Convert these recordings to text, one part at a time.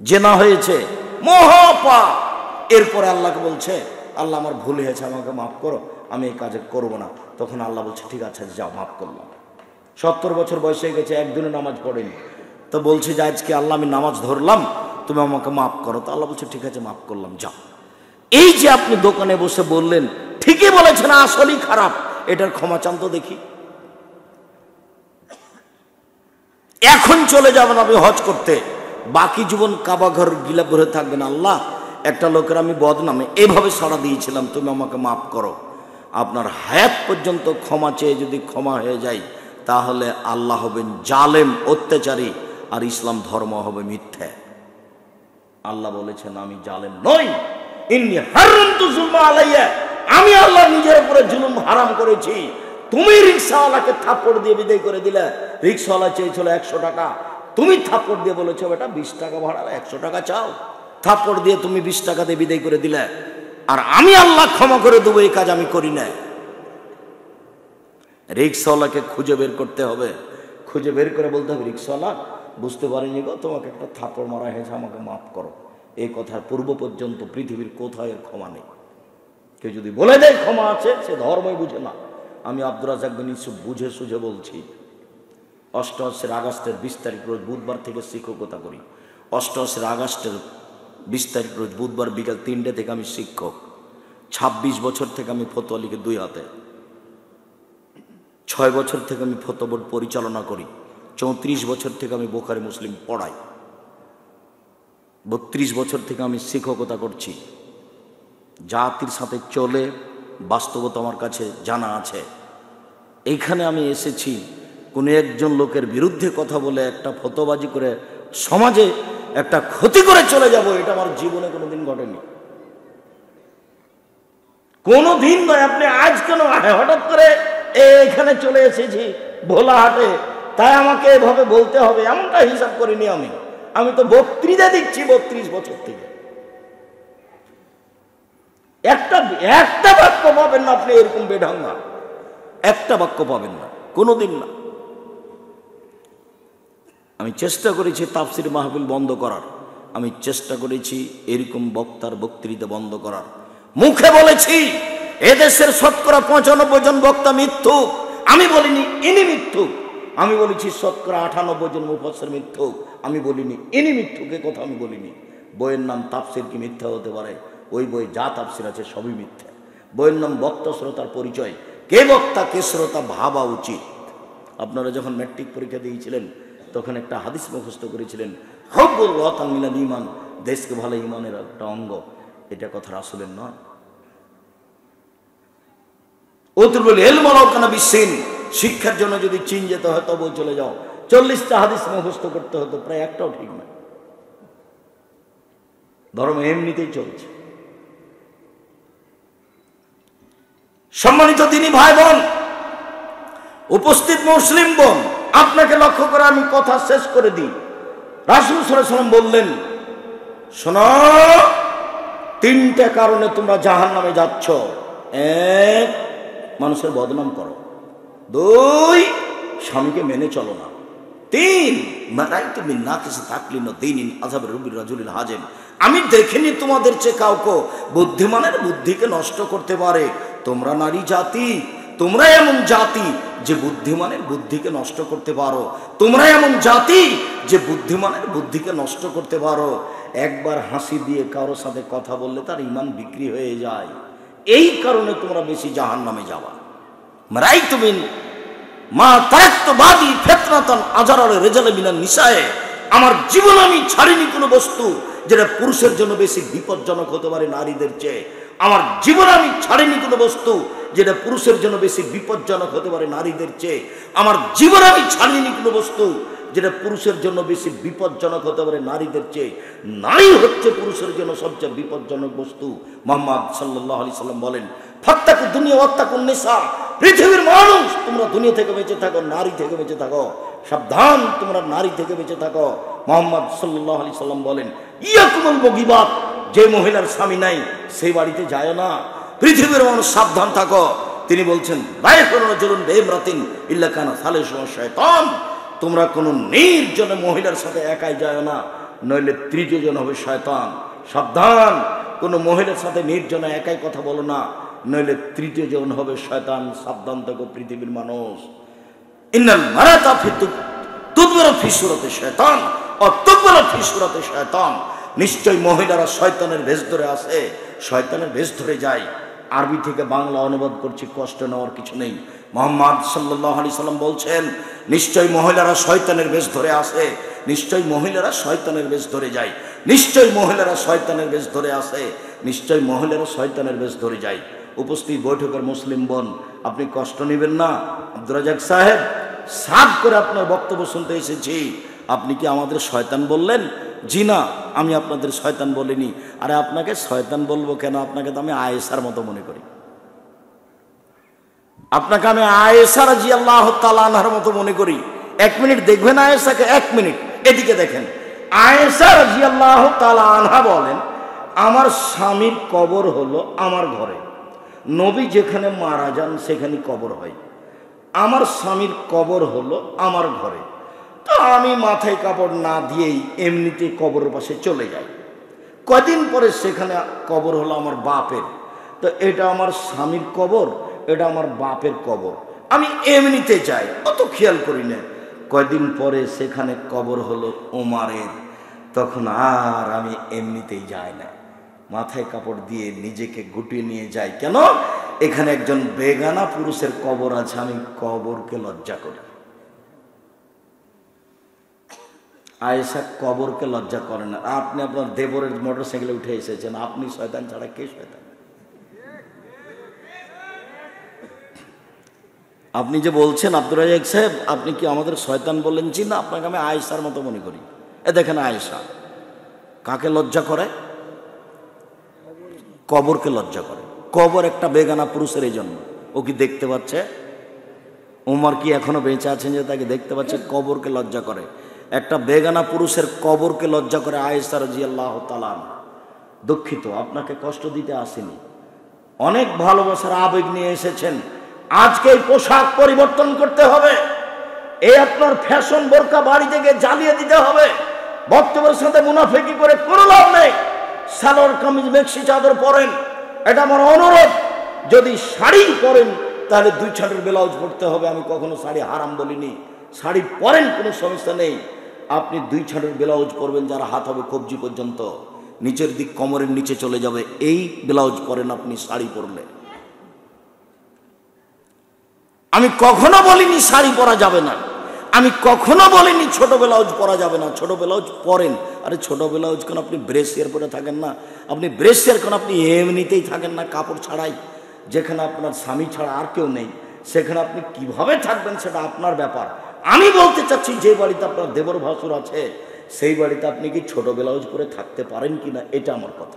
জেনা হয়েছে, মহাপাপ। এরপরে আল্লাহকে বলছে, আল্লাহ আমার ভুল হয়েছে, আমাকে মাফ করো, আমি এই কাজে করবো না। তখন আল্লাহ বলছে ঠিক আছে যাও, মাফ করলাম। 70 বছর বয়স হয়ে গেছে, একদিনও নামাজ পড়েনি। তো বলছে যে আজকে আল্লাহ আমি নামাজ ধরলাম, তুমি আমাকে মাফ করো। তো আল্লাহ বলছে ঠিক আছে মাফ করলাম, যাও। এই যে আপনি দোকানে বসে বললেন ঠিকই বলেছেন, আসলেই খারাপ, এটার ক্ষমা চান তো দেখি। এখন চলে যাবেন আপনি হজ করতে, বাকি জীবন কাবা ঘর গিলা ভরে থাকবেন, আল্লাহ একটা লোকের আমি বদনামে এভাবে সাড়া দিয়েছিলাম, তুমি আমাকে মাফ করো। আপনার হায়াত পর্যন্ত ক্ষমা চেয়ে যদি ক্ষমা হয়ে যায়, তাহলে আল্লাহ হবেন জালেম, অত্যাচারী, আর ইসলাম ধর্ম হবে মিথ্যা। আল্লাহ বলেছেন আমি জালেম নই, ইন্নী হারামতু যুলমা আলাইয়া, আমি আল্লাহ নিজের উপরে জুলুম হারাম করেছি। তুমি রিকশাওয়ালাকে থাপ্পড় দিয়ে বিদায় করে দিলে, রিকশাওয়ালা চেয়েছিল 100 টাকা, তুমি থাপ্পড় দিয়ে বলেছো বেটা 20 টাকা ভাড়া, 100 টাকা চাও, থাপ্পড় দিয়ে তুমি 20 টাকা দিয়ে বিদায় করে দিলে। আর আমি আল্লাহ ক্ষমা করে দেবো, এই কাজ আমি করি না। রিকশাওয়ালাকে খুঁজে বের করতে হবে, খুঁজে বের করে বলতে হবে রিকশাওয়ালা বুঝতে পারিনি গো, তোমাকে একটা থাপ্পড় মারা হয়েছে, আমাকে মাফ করো। এই কথার পূর্ব পর্যন্ত পৃথিবীর কোথাও এর ক্ষমা নেই। কেউ যদি বলে দেয় ক্ষমা আছে, সে ধর্মই বুঝে না। আমি আব্দুর রাজ্জাক বিন ইউসুফ বুঝে সুঝে বলছি। 88 আগস্টের 20 তারিখ রোজ বুধবার থেকে শিক্ষকতা করি। 88 আগস্টের 20 তারিখ রোজ বুধবার বিকাল 3টে থেকে আমি শিক্ষক। 26 বছর থেকে আমি ফতোয়া লিখে 2 হাতে। 6 বছর থেকে আমি ফতোয়া বোর্ড পরিচালনা করি। 34 বছর থেকে আমি বুখারী মুসলিম পড়াই। 32 বছর থেকে আমি শিক্ষকতা করছি। জাতির সাথে চলে বাস্তবতা আমার কাছে জানা আছে। এইখানে আমি এসেছি কোনো একজন লোকের বিরুদ্ধে কথা বলে একটা ফতোয়াবাজি করে সমাজে একটা ক্ষতি করে চলে যাব, এটা আমার জীবনে কোনোদিন ঘটেনি, কোনোদিন নয়। আপনি আজ কেন হঠাৎ করে এখানে চলে এসেছি ভোলাহাটে, তাই আমাকে এভাবে বলতে হবে এমনটা হিসাব করিনি আমি। আমি তো বক্তৃতা দিচ্ছি 32 বছর থেকে। একটা বাক্য পাবেন না আপনি এরকম বেঢঙ্গা, একটা বাক্য পাবেন না, কোনোদিন না। আমি চেষ্টা করেছি তাফসির মাহফিল বন্ধ করার, আমি চেষ্টা করেছি এরকম বক্তার বক্তৃতা বন্ধ করার। মুখে বলেছি এদেশের 95% জন বক্তা মিথ্যুক, আমি বলিনি ইনি মিথ্যুক। আমি বলেছি 98% জন মুফাসসির মিথ্যুক, আমি বলিনি ইনি মিথ্যুক। এ কথা আমি বলিনি। বইয়ের নাম তাফসির কি মিথ্যা হতে পারে? ওই বই যা তাফসির আছে সবই মিথ্যা। বইয়ের নাম বক্তা শ্রোতার পরিচয়, কে বক্তা কে শ্রোতা ভাবা উচিত। আপনারা যখন ম্যাট্রিক পরীক্ষা দিয়েছিলেন তখন একটা হাদিস মুখস্থ করেছিলেন, হুব্বুল ওয়াতান মিনাল ঈমান, দেশকে ভালো ঈমানের একটা অঙ্গ। এটা কথা রাসূলের নয়। উতলুল ইলম ওয়ালাউ কানা বিসিন, শিক্ষার জন্য যদি চীন যেতে হয় তবু চলে যাও। 40টা হাদিস মুখস্থ করতে হতো, প্রায় একটাও ঠিক না। ধর্ম এমনিতেই চলছে। সম্মানিত দিনী ভাই বোন, উপস্থিত মুসলিম বোন, আপনাকে লক্ষ্য করে আমি কথা শেষ করে দিই। রাসূল সাল্লাল্লাহু আলাইহি ওয়াসাল্লাম বললেন, শোনো, 3টে কারণে তোমরা জাহান্নামে যাচ্ছ। 1, মানুষের বদনাম করো। 2, স্বামীকে মেনে চলো না। 3, মারাইতু মিন নাকিসি তাকলিন দীনিন আযাব রুবির রাজুলিল হাজেম, আমি দেখিনি তোমাদের চেয়ে কাউকে বুদ্ধিমানের বুদ্ধিকে নষ্ট করতে পারে। তোমরা নারী জাতি, তোমরা এমন জাতি যে বুদ্ধিমানের বুদ্ধিকে নষ্ট করতে পারো। তোমরা এমন জাতি যে বুদ্ধিমানের বুদ্ধিকে নষ্ট করতে পারো। একবার হাসি দিয়ে কারোর সাথে কথা বললে তার ঈমান বিক্রি হয়ে যায়। এই কারণে তোমরা বেশি জাহান্নামে যাবা। মারাইতু মিন মা তারাকতু বাদি ফিতনাতান আজারাল রিজাল মিনান নিসায়ে, আমার জীবন আমি ছাড়িনি কোনো বস্তু যেটা পুরুষের জন্য বেশি বিপজ্জনক হতে পারে নারীদের চেয়ে। আমার জীবন আমি ছাড়িনি কোনো বস্তু যেটা পুরুষের জন্য বেশি বিপজ্জনক হতে পারে নারীদের চেয়ে। আমার জীবন আমি ছাড়িনি কোনো বস্তু যেটা পুরুষের জন্য বেশি বিপজ্জনক হতে পারে নারীদের চেয়ে। নারী হচ্ছে পুরুষের জন্য সবচেয়ে বিপজ্জনক বস্তু। মুহাম্মদ সাল্লাল্লাহু আলাইহি সাল্লাম বলেন, ফাত্তাকু দুনিয়া ওয়াত্তাকুন নিসা, পৃথিবীর মানুষ তোমরা দুনিয়া থেকে বেঁচে থাকো, নারী থেকে বেঁচে থাকো। সাবধান, তোমরা নারী থেকে বেঁচে থাকো। মুহাম্মদ সাল্লাল্লাহু আলাইহি সাল্লাম বলেন, ইয়াকুমুল মুগিবাত, যে মহিলার স্বামী নাই সেই বাড়িতে যায় না। পৃথিবীর মানুষ সাবধান থাকো। তিনি বলছেন, ইল্লা কানা সালিসুহা শায়তান, তোমরা কোনো নির্জনে মহিলার সাথে একাই যায় না, নইলে তৃতীয় জন হবে শয়তান। সাবধান, কোনো মহিলার সাথে নির্জনে একাই কথা বলো না, নইলে তৃতীয় জন হবে শয়তান। সাবধান থাকো পৃথিবীর মানুষ। ইন্নাল মারাতা তুদবিরু ফি সূরাতি শয়তান ও তুদবিরু ফি সূরাতি শয়তান। নিশ্চয় মহিলারা শয়তানের ভেষ ধরে আসে, শয়তানের ভেষ ধরে যায়। আরবি থেকে বাংলা অনুবাদ করছি, কষ্ট নেওয়ার কিছু নেই। মুহাম্মদ সাল্লাল্লাহু আলাইহি সাল্লাম বলছেন, নিশ্চয় মহিলারা শয়তানের ভেষ ধরে আসে, নিশ্চয় মহিলারা শয়তানের ভেষ ধরে যায়, নিশ্চয় মহিলারা শয়তানের ভেষ ধরে আসে, নিশ্চয় মহিলারা শয়তানের ভেষ ধরে যায়। উপস্থিত বৈঠকের মুসলিম বোন, আপনি কষ্ট নেবেন না। আব্দুর রাজ্জাক সাহেব, সাফ করে আপনার বক্তব্য শুনতে এসেছি। আপনি কি আমাদের শয়তান বললেন? জি না, আমি আপনাদের শয়তান বলিনি। আরে আপনাকে শয়তান বলবো কেন? আপনাকে তো আমি আয়েশার মতো মনে করি। আপনাকে আমি আয়েশা রাদিয়াল্লাহু তাআলা আনহার মতো মনে করি। 1 মিনিট দেখবেন আয়েশাকে, 1 মিনিট এদিকে দেখেন। আয়েশা রাদিয়াল্লাহু তাআলা আনহা বলেন, আমার স্বামীর কবর হলো আমার ঘরে। নবী যেখানে মারা যান সেখানে কবর হয়। আমার স্বামীর কবর হলো আমার ঘরে, তো আমি মাথায় কাপড় না দিয়েই এমনিতে কবরের পাশে চলে যাই। কদিন পরে সেখানে কবর হলো আমার বাপের, তো এটা আমার স্বামীর কবর, এটা আমার বাপের কবর, আমি এমনিতে যাই, অত খেয়াল করি না। কয়দিন পরে সেখানে কবর হলো ওমারের, তখন আর আমি এমনিতেই যাই না, মাথায় কাপড় দিয়ে নিজেকে গুটিয়ে নিয়ে যাই। কেন? এখানে একজন বেগানা পুরুষের কবর আছে, আমি কবরকে লজ্জা করি। আয়েশা কবরকে লজ্জা করেন না। আপনি আপনার দেবরের মোটর সাইকেলে উঠে এসেছেন, আপনি শয়তান ছাড়া কে শয়তান? আপনি যে বলছেন আব্দুর রাজ্জাক সাহেব, আপনি কি আমাদের শয়তান বললেন? জি না, আপনাকে আমি আয়েশার মতো মনে করি। দেখেন আয়েশা কাকে লজ্জা করে? কবরকে লজ্জা করে। কবর একটা বেগানা পুরুষের, এই জন্য ও কি দেখতে পাচ্ছে? ওমর কি এখনো বেঁচে আছেন যে তাকে দেখতে পাচ্ছে? কবরকে লজ্জা করে, একটা বেগানা পুরুষের কবরকে লজ্জা করে আয়েশা রাদিয়াল্লাহু তাআলা আনহা। দুঃখিত, আপনাকে কষ্ট দিতে আসেনি, অনেক ভালোবাসার আবেগ নিয়ে এসেছেন। আজকে এই পোশাক পরিবর্তন করতে হবে, এই আপনার ফ্যাশন বোরকা বাড়ি থেকে জ্বালিয়ে দিতে হবে। বক্তব্যের সাথে মুনাফিকি করে কোনো লাভ নেই। সালোয়ার কামিজ মেক্সি চাদর পরেন, এটা আমার অনুরোধ। যদি শাড়ি পরেন তাহলে 2 ছাটের ব্লাউজ পরতে হবে। আমি কখনো শাড়ি হারাম বলিনি, শাড়ি পরেন কোনো সমস্যা নেই। আপনি 2 ছাটের ব্লাউজ পরবেন, যার হাত হবে কবজি পর্যন্ত, নিচের দিক কোমরের নিচে চলে যাবে, এই ব্লাউজ পরেন আপনি শাড়ি পরলে। আমি কখনো বলিনি শাড়ি পরা যাবে না, আমি কখনো বলিনি ছোট ব্লাউজ পরা যাবে না। ছোট ব্লাউজ পরেন। আরে ছোট ব্লাউজ কেন? আপনি ব্রেসিয়ার পরে থাকেন না? আপনি ব্রেসিয়ার কেন? আপনি এমনিতেই থাকেন না কাপড় ছাড়াই? যেখানে আপনার স্বামী ছাড়া আর কেউ নেই, সেখানে আপনি কিভাবে থাকবেন সেটা আপনার ব্যাপার। আমি বলতে চাচ্ছি, যে বাড়িতে আপনার দেবর ভাসুর আছে সেই বাড়িতে আপনি কি ছোট ব্লাউজ পরে থাকতে পারেন কিনা, এটা আমার কথা।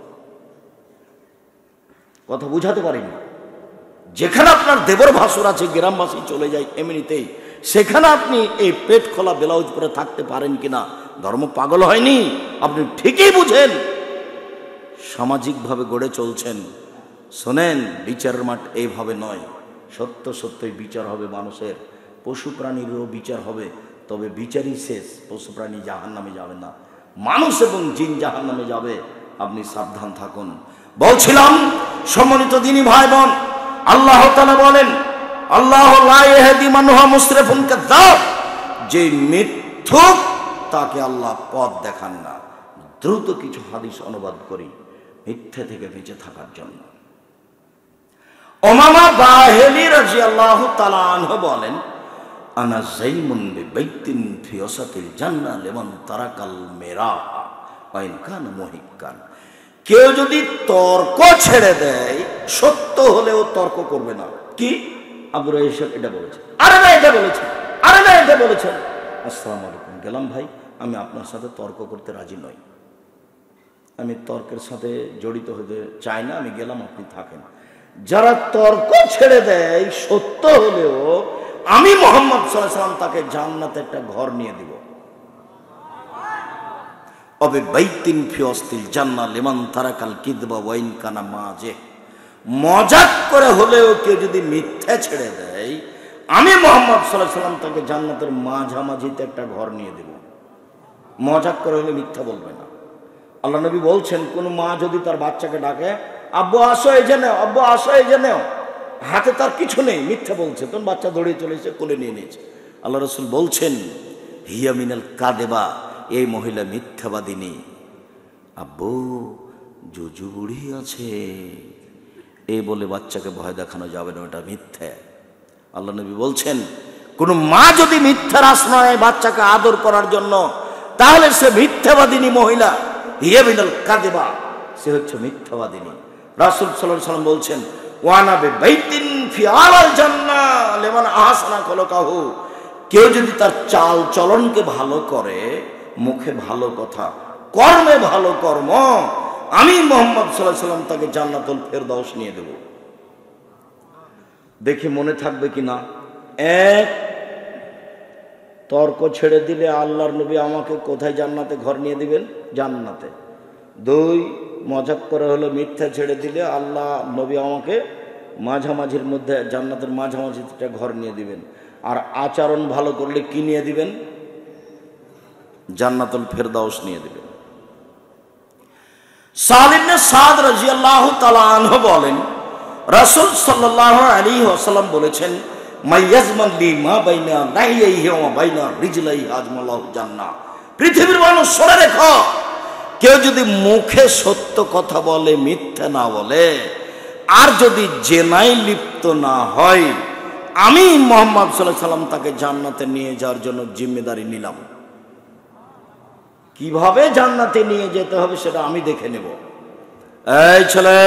কথা বুঝাতে পারিনি। যেখানে আপনার দেবর ভাসুর আছে, গ্রামবাসী চলে যায় এমনিতেই, সেখানে আপনি এই পেট খোলা ব্লাউজ পরে থাকতে পারেন কিনা? ধর্ম পাগল হয়নি? আপনি ঠিকই বুঝেন, সামাজিকভাবে গড়ে চলছেন। শোনেন, বিচারের মাঠ এইভাবে নয়। সত্য সত্যই বিচার হবে মানুষের, পশু প্রাণীরও বিচার হবে, তবে বিচারই শেষ। পশু প্রাণী জাহান্নামে যাবে না, মানুষ এবং জিন জাহান্নামে যাবে। আপনি সাবধান থাকুন। বলছিলাম, সম্মানিত দিনী ভাই বোন, আল্লাহ তাআলা বলেন, আল্লাহ লা ইয়াহদি মান হুয়া মুসরিফুন কাযাব, যে মিথ্যুক তাকে আল্লাহ পথ দেখান না। দ্রুত কিছু হাদিস অনুবাদ করি মিথ্যা থেকে বেঁচে থাকার জন্য। উমামা বাহিলি রাদিয়াল্লাহু তাআলা আনহু বলেন, আনা যাইমুন বিবাইতিন ফি ওয়াসাতিল জান্নাহ লিমান তারাকাল মিরাহ ওয়া ইন কানা মুহিক্কান। কেউ যদি তর্ক ছেড়ে দেয়, সত্য হলেও তর্ক করবে না। কি আবু রাইশা এটা বলেছে? আরে না এটা বলেছে, আরে না এটা বলেছেন। আসসালামু আলাইকুম, গেলাম ভাই, আমি আপনার সাথে তর্ক করতে রাজি নই, আমি তর্কের সাথে জড়িত হতে চাই না, আমি গেলাম, আপনি থাকেন। যারা তর্ক ছেড়ে দেয় সত্য হলেও, আমি মুহাম্মদ সাল্লাল্লাহু আলাইহি ওয়াসাল্লাম তাকে জান্নাতে একটা ঘর নিয়ে দিব। অবে বাইতিন ফি ওয়াসতিল জান্নাহ লিমান তারাকাল কিযবা ওয়া ইন কানা মাজে। মজাক করে হলেও কেউ যদি মিথ্যা ছেড়ে দেয়, আমি মুহাম্মদ সাল্লাল্লাহু আলাইহি ওয়াসাল্লাম তাকে জান্নাতের মাঝামাঝিতে একটা ঘর নিয়ে দেব। মজাক করে হলে মিথ্যা বলবে না। আল্লাহ নবী বলছেন, কোন মা যদি তার বাচ্চাকে ডাকে, আব্বু আসো এই যে নেও, আব্বু আসো এই যে নেও, হাতে তার কিছু নেই, মিথ্যা বলছে, তখন বাচ্চা দৌড়িয়ে চলে এসে কোলে নিয়ে নিয়েছে। আল্লাহ রসুল বলছেন, হিয়া মিনাল কাদেবা, এই মহিলা মিথ্যাবাদিনী। আব্বু জুজু বুড়ি আছে এই বলে বাচ্চাকে ভয় দেখানো যাবে না, ওটা মিথ্যা। আল্লাহ নবী বলছেন, কোন মা যদি মিথ্যার আশ্রয় নেয় বাচ্চাকে আদর করার জন্য, তাহলে সে মিথ্যাবাদিনী মহিলা, হিয়া মিনাল কাদেবা, সে হচ্ছে মিথ্যাবাদিনী। রাসূল সাল্লাল্লাহু আলাইহি ওয়াসাল্লাম বলছেন, ওয়ানা বিবাইতিন ফি আলাল জান্নাহ লিমান আহসানা খলকাহু, কেউ যদি তার চাল চলনকে ভালো করে, মুখে ভালো কথা, কর্মে ভালো কর্ম, আমি মুহাম্মদ সাল্লাল্লাহু আলাইহি ওয়াসাল্লাম তাকে জান্নাতুল ফেরদাউস নিয়ে দেব। দেখি মনে থাকবে কিনা। এক, তর্ক ছেড়ে দিলে আল্লাহর নবী আমাকে কোথায় জান্নাতে ঘর নিয়ে দিবেন? জান্নাতে। দুই, মজাক করে হলো মিথ্যা ছেড়ে দিলে আল্লাহ নবী আমাকে মাঝামাঝির মধ্যে জান্নাতের মাঝামাঝিটা ঘর নিয়ে দিবেন। আর আচরণ ভালো করলে কি নিয়ে দিবেন? জান্নাতুল ফেরদাউস নিয়ে দিবেন। সাদ ইবনে সাদ রাদিয়াল্লাহু তাআলা আনহু বলেন, রাসূল সাল্লাল্লাহু আলাইহি ওয়াসাল্লাম বলেছেন, মাইয়াজমান লি মা বাইনা নাইয়াইহি ওয়া বাইনা রিজলাইহি আজমালাহু জান্নাহ। পৃথিবীর মানুষ শুনে রেখো, কেউ যদি মুখে সত্য কথা বলে, মিথ্যা না বলে, আর যদি জেনায় লিপ্ত না হয়, আমি মুহাম্মদ সাল্লাল্লাহু আলাইহি ওয়াসাল্লাম তাকে জান্নাতে নিয়ে যাওয়ার জন্য জিম্মেদারি নিলাম। কিভাবে জান্নাতে নিয়ে যেতে হবে সেটা আমি দেখে নেব। এই ছেলে,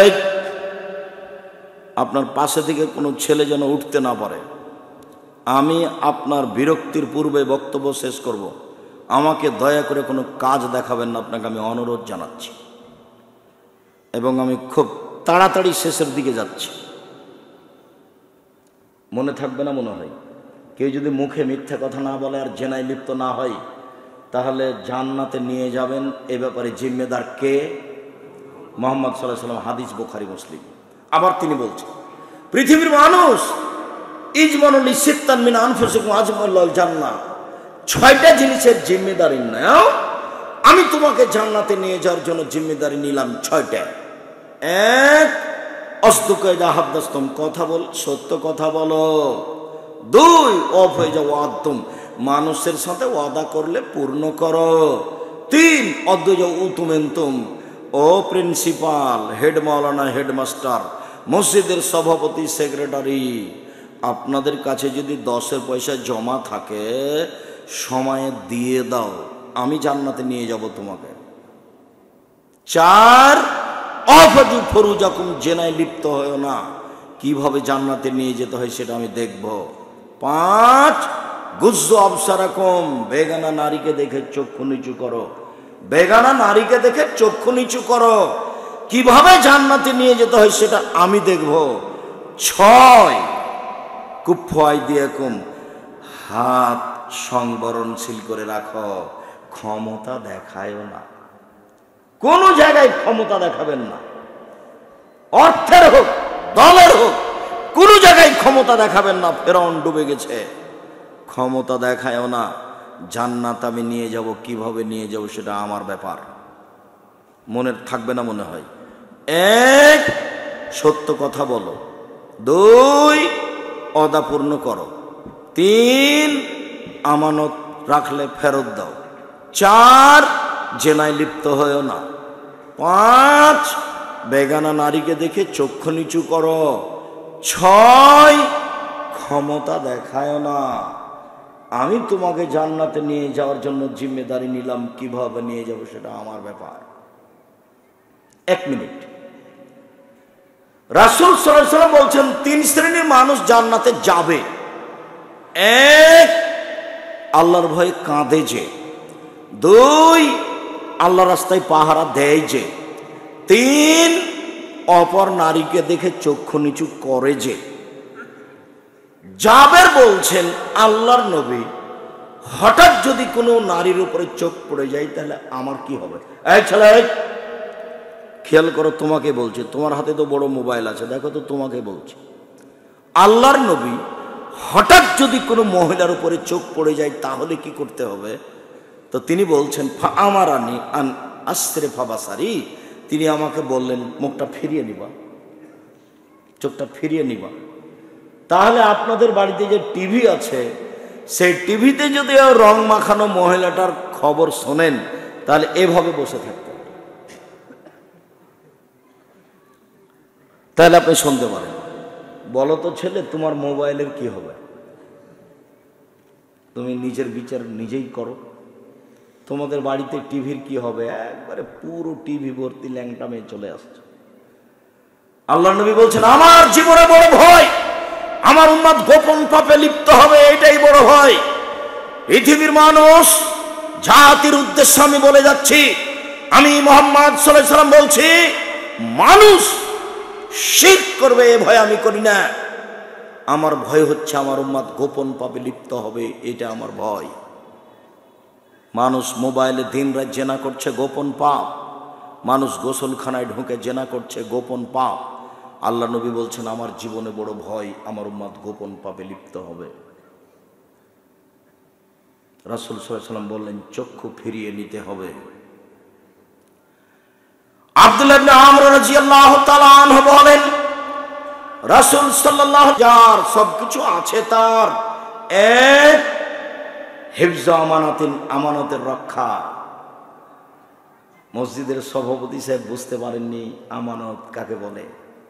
আপনার পাশে থেকে কোনো ছেলে যেন উঠতে না পারে। আমি আপনার বিরক্তির পূর্বে বক্তব্য শেষ করব। আমাকে দয়া করে কোনো কাজ দেখাবেন না, আপনাকে আমি অনুরোধ জানাচ্ছি। এবং আমি খুব তাড়াতাড়ি শেষের দিকে যাচ্ছি। মনে থাকবে না মনে হয়? কেউ যদি মুখে মিথ্যা কথা না বলে আর জেনায় লিপ্ত না হয়, তাহলে জান্নাতে নিয়ে যাবেন, এ ব্যাপারে জিম্মেদার কে? মুহাম্মদ সাল্লাল্লাহু আলাইহি ওয়াসাল্লাম, হাদিস বুখারী মুসলিম। আবার তিনি বলছেন, পৃথিবীর মানুষ ইজমানুল সিত্তান মিন আনফুসিকুম আজমাল্লাহুল জান্নাহ, 6টা জিনিসের জিম্মেদারি নাও, আমি তোমাকে জান্নাতে নিয়ে যাওয়ার জন্য জিম্মেদারি নিলাম 6টা। এক, অসদুকা ইযা হাদাসতুম, কথা বল, সত্য কথা বলো। 2, অফ হয়ে যাও ওয়াদতুম, মানুষের সাথে ওয়াদা করলে পূর্ণ করো। 3, অদ্দুজা উতুমেন্তুম, ও প্রিন্সিপাল, হেড মাওলানা, হেডমাস্টার, মসজিদের সভাপতি, সেক্রেটারি, আপনাদের কাছে যদি 10 পয়সা জমা থাকে সময়ে দিয়ে দাও, আমি জান্নাতে নিয়ে যাব তোমাকে। 4, অফাজু ফরুজাকুম, জেনায় লিপ্ত হয় না, কিভাবে জান্নাতে নিয়ে যেতে হয় সেটা আমি দেখব। 5, গুজ্জু আবসারাকুম, বেগানা নারীকে দেখে চক্ষু নিচু করো, বেগানা নারীকে দেখে চক্ষু নিচু করো, কিভাবে জান্নাতে নিয়ে যেতে হয় সেটা আমি দেখব। 6, কুফু আইদিয়াকুম, হাত সংবরণশীল করে রাখো, ক্ষমতা দেখায়ও না, কোন জায়গায় ক্ষমতা দেখাবেন না, অর্থের হোক দলের হোক, কোন জায়গায় ক্ষমতা দেখাবেন না। ফেরাউন ডুবে গেছে, ক্ষমতা দেখায়ও না, জান্নাত আমি নিয়ে যাব, কিভাবে নিয়ে যাব সেটা আমার ব্যাপার। মনে থাকবে না মনে হয়? 1, সত্য কথা বলো। 2, ওয়াদা পূর্ণ করো। 3, আমানত রাখলে ফেরত দাও। 4, জেনায় লিপ্ত হয়েও না। 5, বেগানা নারীকে দেখে চক্ষু নিচু করো। 6, ক্ষমতা দেখায়ও না, আমি তোমাকে জান্নাতে নিয়ে যাওয়ার জন্য জিম্মেদারি নিলাম, কিভাবে নিয়ে যাব সেটা আমার ব্যাপার। 1 মিনিট। রাসূল সাল্লাল্লাহু আলাইহি ওয়াসাল্লাম বলছেন 3 শ্রেণীর মানুষ জান্নাতে যাবে। 1, আল্লাহর ভয়ে কাঁদে যে। 2, আল্লাহর রাস্তায় পাহারা দেয় যে। 3, অপর নারীকে দেখে চক্ষু নিচু করে যে। জাবের বলছেন, আল্লাহর নবী, হঠাৎ যদি কোনো নারীর উপরে চোখ পড়ে যায় তাহলে আমার কি হবে? এই ছেলে, খেয়াল করো, তোমাকে বলছে, তোমার হাতে তো বড় মোবাইল আছে, দেখো তো, তোমাকে বলছে। আল্লাহর নবী, হঠাৎ যদি কোনো মহিলার উপরে চোখ পড়ে যায় তাহলে কি করতে হবে? তো তিনি বলছেন আমারানি আন আস্রে ফাবাসারি, তিনি আমাকে বললেন মুখটা ফিরিয়ে নিবা, চোখটা ফিরিয়ে নিবা। তাহলে আপনাদের বাড়িতে যে টিভি আছে, সেই টিভিতে যদি রং মাখানো মহিলাটার খবর শোনেন, তাহলে এভাবে বসে থাকতে হবে, তাহলে আপনি শুনতে পারেন। বলো তো ছেলে, তোমার মোবাইলের কি হবে? তুমি নিজের বিচার নিজেই করো। তোমাদের বাড়িতে টিভির কি হবে? একবারে পুরো টিভি ভর্তি ল্যাংটা মেয়ে চলে আসছে। আল্লাহ নবী বলছেন, আমার জীবনে বড় ভয়, আমার উম্মত গোপন পাপে লিপ্ত হবে, এটাই বড় ভয়। পৃথিবীর মানুষ জাতির উদ্দেশ্যে আমি বলে যাচ্ছি, আমি মুহাম্মদ সাল্লাল্লাহু আলাইহি ওয়াসাল্লাম বলছি, মানুষ শিরক করবে এ ভয় আমি করি না। আমার ভয় হচ্ছে আমার উম্মত গোপন পাপে লিপ্ত হবে, এটা আমার ভয়। মানুষ মোবাইলে দিনরাত জেনা করছে, গোপন পাপ। মানুষ গোসলখানায় ঢুকে জেনা করছে, গোপন পাপ। আল্লাহ নবী বলছেন, আমার জীবনে বড় ভয়, আমার উম্মত গোপন পাপে লিপ্ত হবে। রাসূল সাল্লাল্লাহু আলাইহি ওয়াসাল্লাম বললেন, চক্ষু ফিরিয়ে নিতে হবে। আব্দুল্লাহ ইবনে আমর রাদিয়াল্লাহু তাআলা আনহু বলেন, রাসূল সাল্লাল্লাহু যার সবকিছু আছে, তার এক হিফজ আমানাতিন, আমানতের রক্ষা। মসজিদের সভাপতি সাহেব বুঝতে পারেননি আমানত কাকে বলে।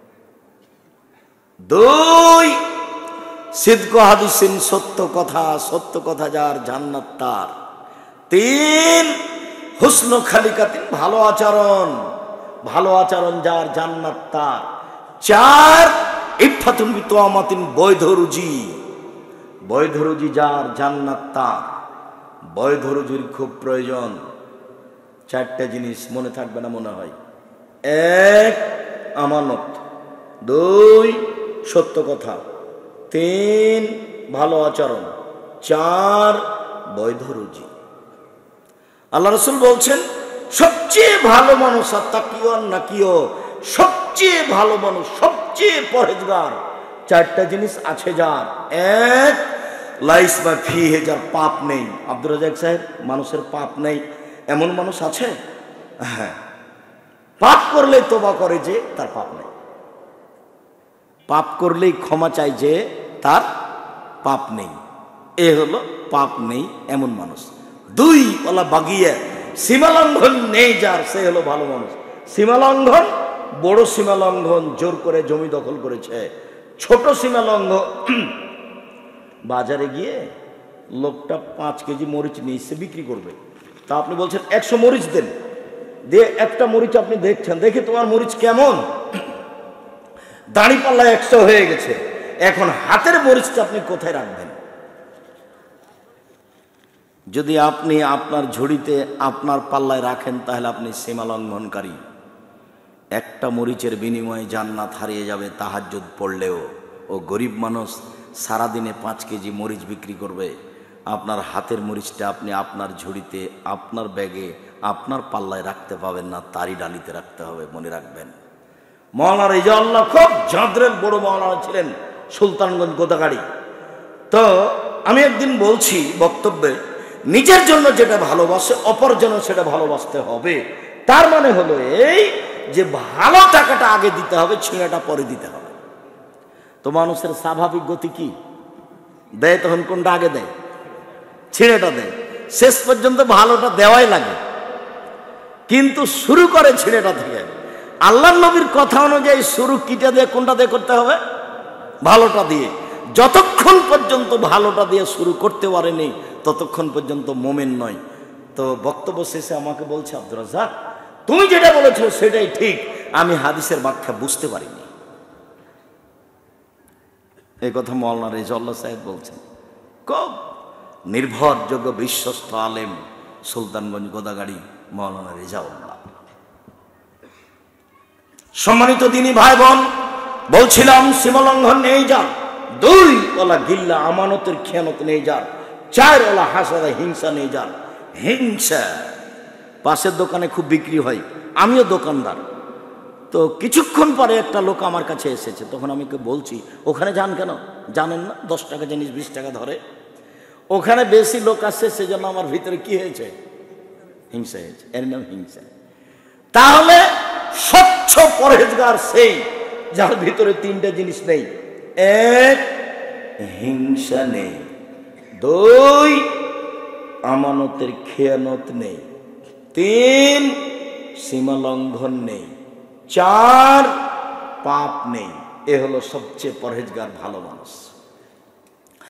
দুই, সিদক হাদিসিন, সত্য কথা, সত্য কথা যার জান্নাত তার। তিন, হুসনু খালিকাতিন, ভালো আচরণ, ভালো আচরণ যার জান্নাত তার। চার, ইফাতুন বিতওয়ামাতিন, বৈধ রুজি, বৈধ রুজি যার জান্নাত তার। বৈধ রুজির খুব প্রয়োজন। চারটা জিনিস মনে থাকবে না মনে হয়। এক, আমানত। দুই, সত্য কথা। তিন, ভালো আচরণ। চার, বৈধ রুজি। আল্লাহ রাসূল বলছেন, সবচেয়ে ভালো মানুষ, আত্তাকিও নাকিও, সবচেয়ে ভালো মানুষ, সবচেয়ে পরহেজগার, চারটা জিনিস আছে যার। এক, লাইস বা ফিহে, যার পাপ নেই। আব্দুর রাজ্জাক সাহেব, মানুষের পাপ নেই এমন মানুষ আছে? হ্যাঁ, পাপ করলেই তওবা করে যে তার পাপ নেই, পাপ করলেই ক্ষমা চাই যে তার পাপ নেই, এ হলো পাপ নেই এমন মানুষ। দুই, ওলা বাগিয়া, সীমালঙ্ঘন নেই যার, সে হলো ভালো মানুষ। সীমালঙ্ঘন, বড় সীমালঙ্ঘন, জোর করে জমি দখল করেছে। ছোট সীমালঙ্ঘন, বাজারে গিয়ে লোকটা 5 কেজি মরিচ নিয়ে এসে বিক্রি করবে, তা আপনি বলছেন 100 মরিচ দেন, দিয়ে একটা মরিচ আপনি দেখছেন, দেখে তোমার মরিচ কেমন, দাঁড়িপাল্লা 100 হয়ে গেছে। এখন হাতের মরিচটা আপনি কোথায় রাখবেন? যদি আপনি আপনার ঝুড়িতে আপনার পাল্লায় রাখেন, তাহলে আপনি সীমা লঙ্ঘনকারী। একটা মরিচের বিনিময়ে জান্নাত হারিয়ে যাবে তাহাজ্জুদ পড়লেও। ও গরিব মানুষ সারাদিনে 5 কেজি মরিচ বিক্রি করবে, আপনার হাতের মরিচটা আপনি আপনার ঝুড়িতে, আপনার ব্যাগে, আপনার পাল্লায় রাখতে পাবেন না, তারই ডালিতে রাখতে হবে, মনে রাখবেন। মাওলানা রিজাউল্লাহ খুব জাদ্রেল বড় মাওলানা ছিলেন, সুলতানগঞ্জ গোদাগাড়ি। তো আমি একদিন বলছি বক্তব্যে, নিজের জন্য যেটা ভালোবাসে অপর জন্য সেটা ভালোবাসতে হবে। তার মানে হলো এই যে ভালো টাকাটা আগে দিতে হবে, ছিঁড়াটা পরে দিতে হবে। তো মানুষের স্বাভাবিক গতি কি? দেয় তখন কোনটা আগে দেয়? ছিঁড়েটা দেয়। শেষ পর্যন্ত ভালোটা দেওয়াই লাগে, কিন্তু শুরু করে ছিঁড়েটা থেকে। আল্লাহর নবীর কথা অনুযায়ী শুরু কিটা দিয়ে, কোনটা দিয়ে করতে হবে? ভালোটা দিয়ে। যতক্ষণ পর্যন্ত ভালোটা দিয়ে শুরু করতে পারেনি, ততক্ষণ পর্যন্ত মোমেন নয়। তো বক্তব্য শেষে আমাকে বলছে, আব্দুর রাজ্জাক, তুমি যেটা বলেছো সেটাই ঠিক, আমি হাদিসের ব্যাখ্যা বুঝতে পারিনি। এই কথা মাওলানা রিজাউল্লাহ সাহেব বলছেন, খুব নির্ভরযোগ্য বিশ্বস্ত আলেম, সুলতানগঞ্জ গোদাগাড়ি মাওলানা রিজাউল্লাহ। সম্মানিত দিনী ভাই বোন, বলছিলাম সীমালঙ্ঘন নেই যার। 2, ওলা গিল্লা, আমানতের খেয়ানত নেই যার। 4, ওলা হাসাদা, হিংসা নেই যার। হিংসা, পাশের দোকানে খুব বিক্রি হয়, আমিও দোকানদার। তো কিছুক্ষণ পরে একটা লোক আমার কাছে এসেছে, তখন আমি বলছি, ওখানে যান কেন? জানেন না 10 টাকা জিনিস 20 টাকা ধরে। ওখানে বেশি লোক আসছে, সেজন্য আমার ভিতরে কি হয়েছে, হিংসা হয়েছে, এর নাম হিংসা। তাহলে স্বচ্ছ পরহেজগার সেই যার ভিতরে তিনটা জিনিস নেই। এক, হিংসা নেই। দুই, আমানতের খেয়ানত নেই। তিন, সীমা লঙ্ঘন নেই। চার, পাপ নেই। এ হলো সবচেয়ে পরহেজগার ভালো মানুষ।